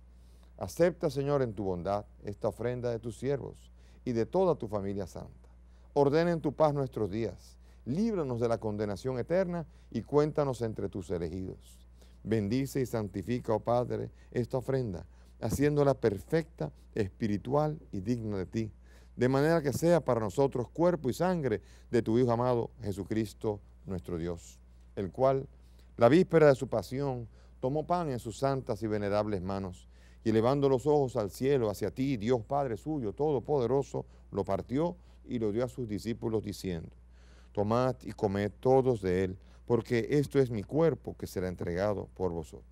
Acepta, Señor, en tu bondad esta ofrenda de tus siervos y de toda tu familia santa. Ordena en tu paz nuestros días. Líbranos de la condenación eterna y cuéntanos entre tus elegidos. Bendice y santifica, oh Padre, esta ofrenda, haciéndola perfecta, espiritual y digna de ti, de manera que sea para nosotros cuerpo y sangre de tu Hijo amado, Jesucristo, nuestro Dios, el cual, La víspera de su pasión, tomó pan en sus santas y venerables manos, y elevando los ojos al cielo hacia ti, Dios Padre suyo, todopoderoso, lo partió y lo dio a sus discípulos diciendo: tomad y comed todos de él, porque esto es mi cuerpo que será entregado por vosotros.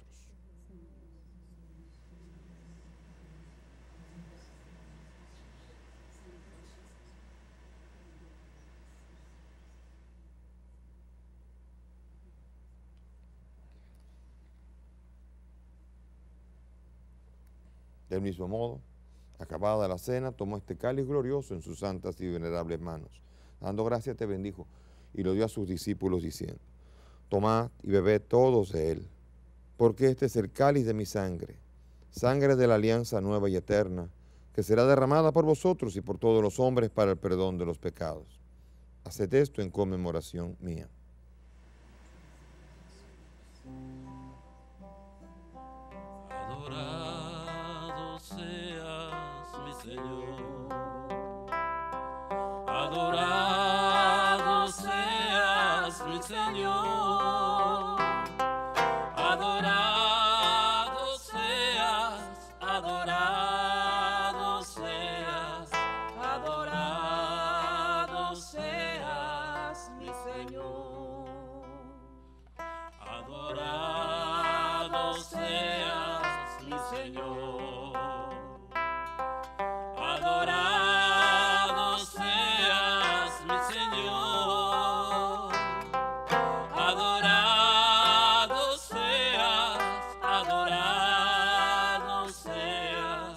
Del mismo modo, acabada la cena, tomó este cáliz glorioso en sus santas y venerables manos. Dando gracias te bendijo y lo dio a sus discípulos diciendo: tomad y bebed todos de él, porque este es el cáliz de mi sangre, sangre de la alianza nueva y eterna, que será derramada por vosotros y por todos los hombres para el perdón de los pecados. Haced esto en conmemoración mía. Adorado seas, mi Señor. Adorado seas, mi Señor. Adorado seas, adorado seas, adorado seas, mi Señor. Adorado seas, mi Señor. Adorado seas, mi Señor. Adorado seas, adorado seas,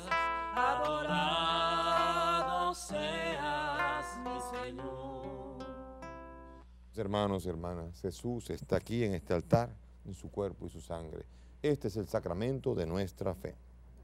adorado seas, mi Señor. Hermanos y hermanas, Jesús está aquí en este altar, en su cuerpo y su sangre. Este es el sacramento de nuestra fe.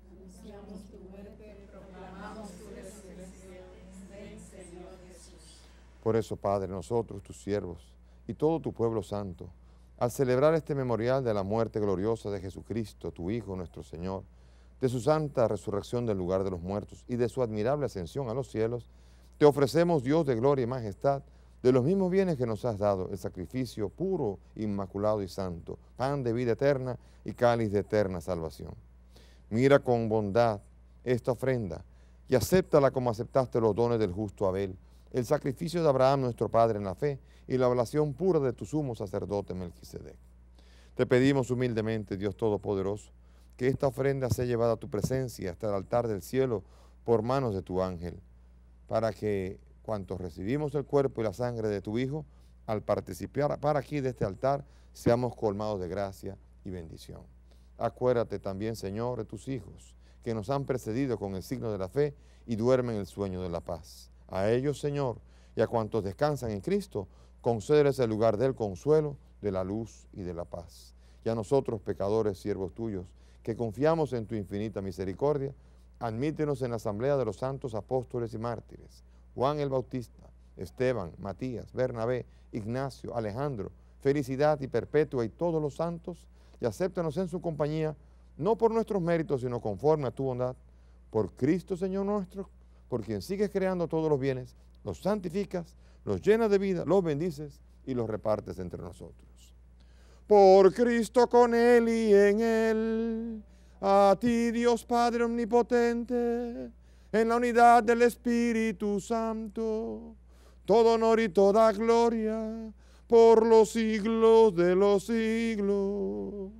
Por eso, Padre, nosotros, tus siervos, y todo tu pueblo santo, al celebrar este memorial de la muerte gloriosa de Jesucristo, tu Hijo, nuestro Señor, de su santa resurrección del lugar de los muertos y de su admirable ascensión a los cielos, te ofrecemos, Dios de gloria y majestad, de los mismos bienes que nos has dado, el sacrificio puro, inmaculado y santo, pan de vida eterna y cáliz de eterna salvación. Mira con bondad esta ofrenda y acéptala como aceptaste los dones del justo Abel, el sacrificio de Abraham nuestro Padre en la fe y la oblación pura de tu sumo sacerdote Melquisedec. Te pedimos humildemente, Dios Todopoderoso, que esta ofrenda sea llevada a tu presencia hasta el altar del cielo por manos de tu ángel, para que cuantos recibimos el cuerpo y la sangre de tu Hijo, al participar para aquí de este altar, seamos colmados de gracia y bendición. Acuérdate también, Señor, de tus hijos, que nos han precedido con el signo de la fe y duermen el sueño de la paz. A ellos, Señor, y a cuantos descansan en Cristo, concédeles el lugar del consuelo, de la luz y de la paz. Y a nosotros, pecadores, siervos tuyos, que confiamos en tu infinita misericordia, admítenos en la asamblea de los santos apóstoles y mártires, Juan el Bautista, Esteban, Matías, Bernabé, Ignacio, Alejandro, Felicidad y Perpetua y todos los santos, y acéptanos en su compañía, no por nuestros méritos, sino conforme a tu bondad, por Cristo Señor nuestro, por quien sigues creando todos los bienes, los santificas, los llenas de vida, los bendices y los repartes entre nosotros. Por Cristo, con Él y en Él, a ti Dios Padre Omnipotente, en la unidad del Espíritu Santo, todo honor y toda gloria, por los siglos de los siglos.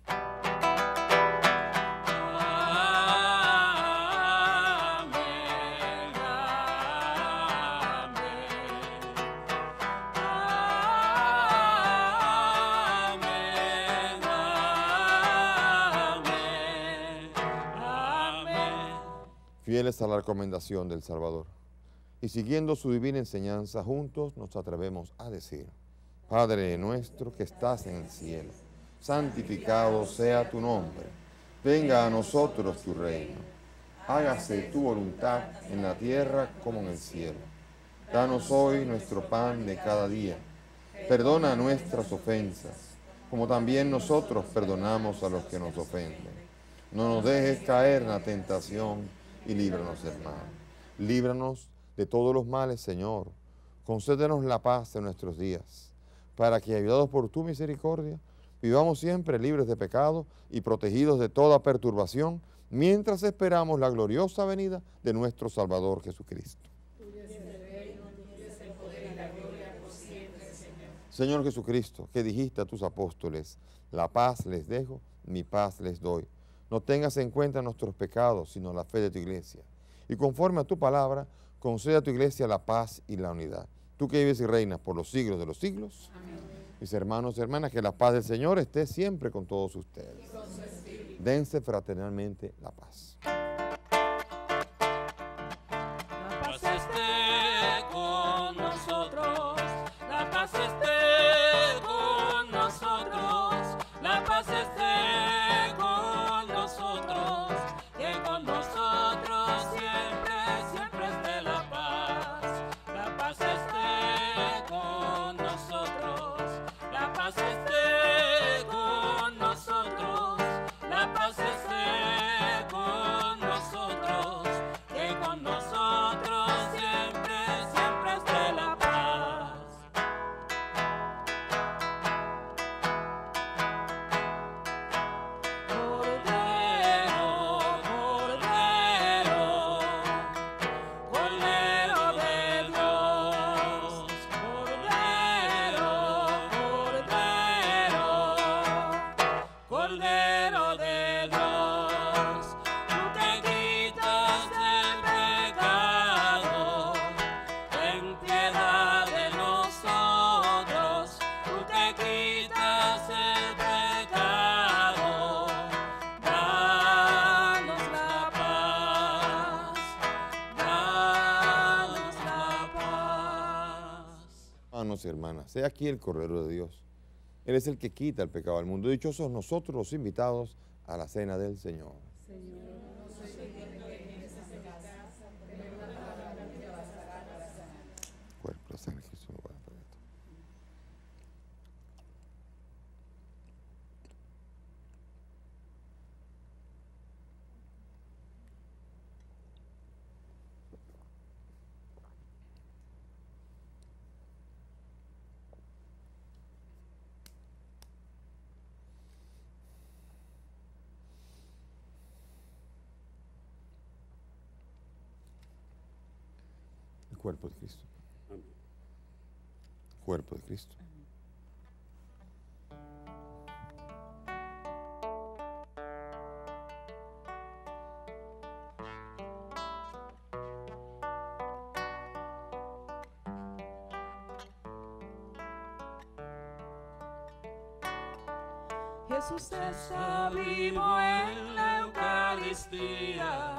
Fieles a la recomendación del Salvador y siguiendo su divina enseñanza, juntos nos atrevemos a decir: Padre nuestro que estás en el cielo, santificado sea tu nombre, venga a nosotros tu reino, hágase tu voluntad en la tierra como en el cielo. Danos hoy nuestro pan de cada día, perdona nuestras ofensas, como también nosotros perdonamos a los que nos ofenden. No nos dejes caer en la tentación y líbranos del mal. Líbranos de todos los males, Señor. Concédenos la paz en nuestros días, para que, ayudados por tu misericordia, vivamos siempre libres de pecado y protegidos de toda perturbación, mientras esperamos la gloriosa venida de nuestro Salvador Jesucristo. Señor Jesucristo, que dijiste a tus apóstoles, la paz les dejo, mi paz les doy. No tengas en cuenta nuestros pecados, sino la fe de tu iglesia. Y conforme a tu palabra, concede a tu iglesia la paz y la unidad. Tú que vives y reinas por los siglos de los siglos. Amén. Mis hermanos y hermanas, que la paz del Señor esté siempre con todos ustedes. Dense fraternalmente la paz. La paz esté con nosotros, la paz esté con nosotros, la paz esté con nosotros, que con nosotros siempre, siempre esté la paz esté con nosotros, la paz esté con nosotros, la paz esté con nosotros, que con nosotros siempre, siempre esté la paz. Cordero, Cordero, Cordero de Dios, Cordero, Cordero, Cordero de Dios, tú que quitas el pecado, ten piedad de nosotros, tú que quitas el pecado, danos la paz, danos la paz. Hermanos y hermanas, he aquí el Cordero de Dios. Él es el que quita el pecado del mundo. Dichosos nosotros los invitados a la cena del Señor. Cuerpo, la sangre de Jesús me guarda para esto. El cuerpo de Cristo. Cuerpo de Cristo. Jesús está vivo en la Eucaristía.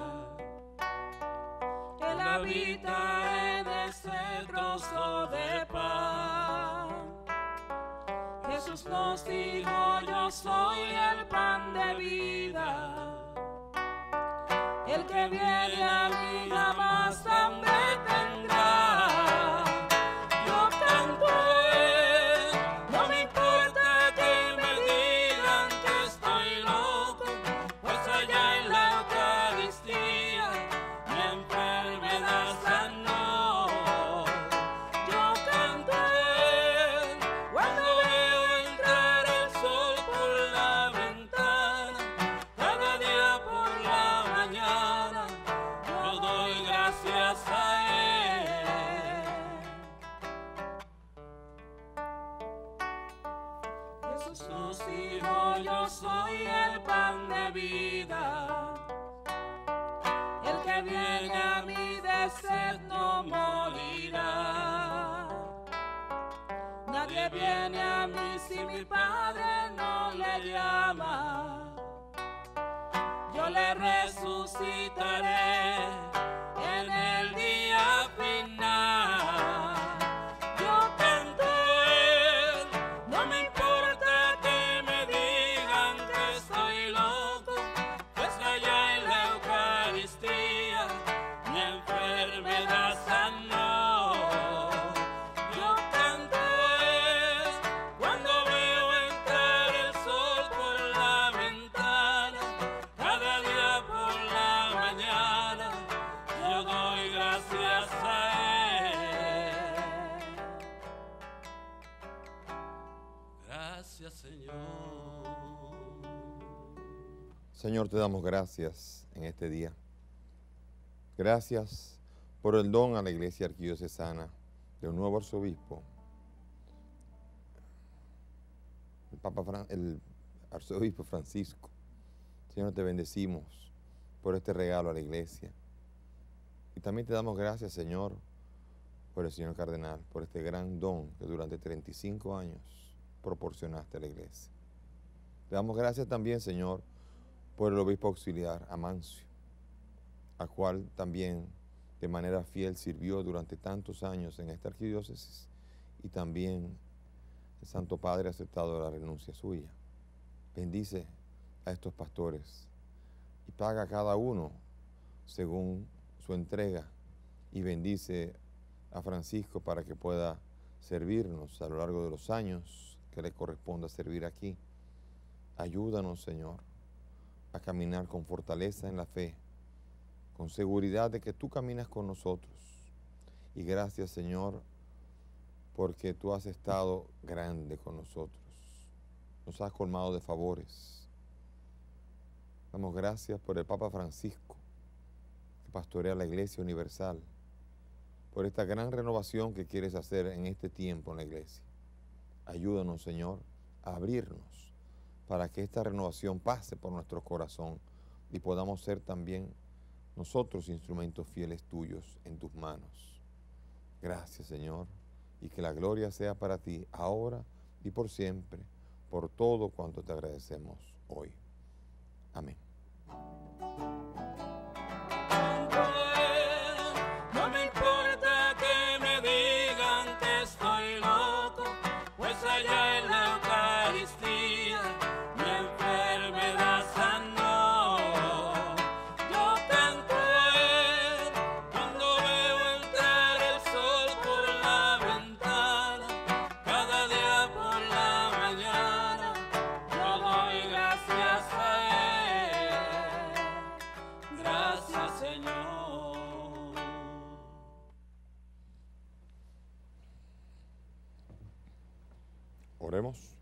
Él habita en ese trozo de pan. Jesús nos dijo, yo soy el pan de vida. El que viene a mí jamás hambre tendrá. Yo canto él, no me importa que me digan que estoy loco, pues allá en la Eucaristía mi enfermedad sanó. Yo canto él, cuando veo entrar el sol por la ventana, cada día por la mañana, yo doy gracias a él. Jesús nos dijo, yo soy el pan de vida. El que viene a mí de sed no morirá. Nadie viene a mí si mi Padre no le llama. Yo le resucitaré en el día final. Yo canto él, no me importa que me digan que estoy loco, pues allá en la Eucaristía mi enfermedad sanó. Yo canto él, cuando veo entrar el sol por la ventana, cada día por la mañana, yo doy gracias a él. Gracias, Señor. Señor, te damos gracias en este día. Gracias por el don a la Iglesia Arquidiocesana de un nuevo arzobispo, el arzobispo Francisco. Señor, te bendecimos por este regalo a la Iglesia. Y también te damos gracias, Señor, por el señor cardenal, por este gran don que durante 35 años proporcionaste a la Iglesia. Te damos gracias también, Señor, por el obispo auxiliar Amancio, al cual también de manera fiel sirvió durante tantos años en esta arquidiócesis, y también el Santo Padre ha aceptado la renuncia suya. Bendice a estos pastores y paga a cada uno según su entrega, y bendice a Francisco para que pueda servirnos a lo largo de los años que le corresponda servir aquí. Ayúdanos, Señor, a caminar con fortaleza en la fe, con seguridad de que tú caminas con nosotros. Y gracias, Señor, porque tú has estado grande con nosotros. Nos has colmado de favores. Damos gracias por el Papa Francisco, que pastorea la Iglesia Universal, por esta gran renovación que quieres hacer en este tiempo en la Iglesia. Ayúdanos, Señor, a abrirnos para que esta renovación pase por nuestro corazón y podamos ser también nosotros instrumentos fieles tuyos en tus manos. Gracias, Señor, y que la gloria sea para ti ahora y por siempre, por todo cuanto te agradecemos hoy. Amén. No me importa que me digan que estoy loco, pues allá en la Eucaristía mi enfermedad sanó. Yo canto a Él cuando veo entrar el sol por la ventana, cada día por la mañana yo doy gracias a Él. Gracias, Señor. Oremos.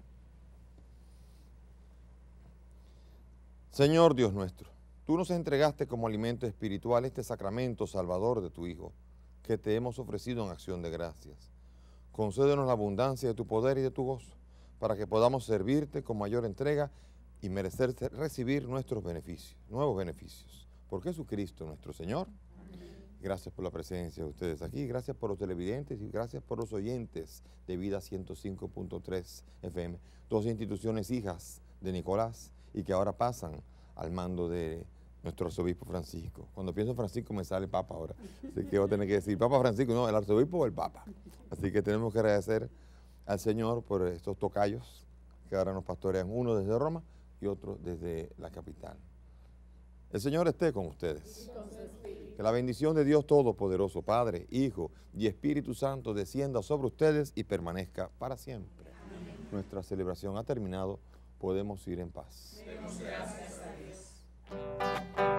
Señor Dios nuestro, tú nos entregaste como alimento espiritual este sacramento salvador de tu Hijo, que te hemos ofrecido en acción de gracias. Concédenos la abundancia de tu poder y de tu gozo, para que podamos servirte con mayor entrega y merecer recibir nuestros beneficios, nuevos beneficios. Por Jesucristo nuestro Señor. Gracias por la presencia de ustedes aquí, gracias por los televidentes y gracias por los oyentes de Vida 105.3 FM, dos instituciones hijas de Nicolás y que ahora pasan al mando de nuestro arzobispo Francisco. Cuando pienso en Francisco me sale Papa ahora, así que voy a tener que decir Papa Francisco, no, el arzobispo o el Papa. Así que tenemos que agradecer al Señor por estos tocayos que ahora nos pastorean, uno desde Roma y otro desde la capital. El Señor esté con ustedes. Que la bendición de Dios Todopoderoso, Padre, Hijo y Espíritu Santo descienda sobre ustedes y permanezca para siempre. Amén. Nuestra celebración ha terminado. Podemos ir en paz. Demos gracias a Dios.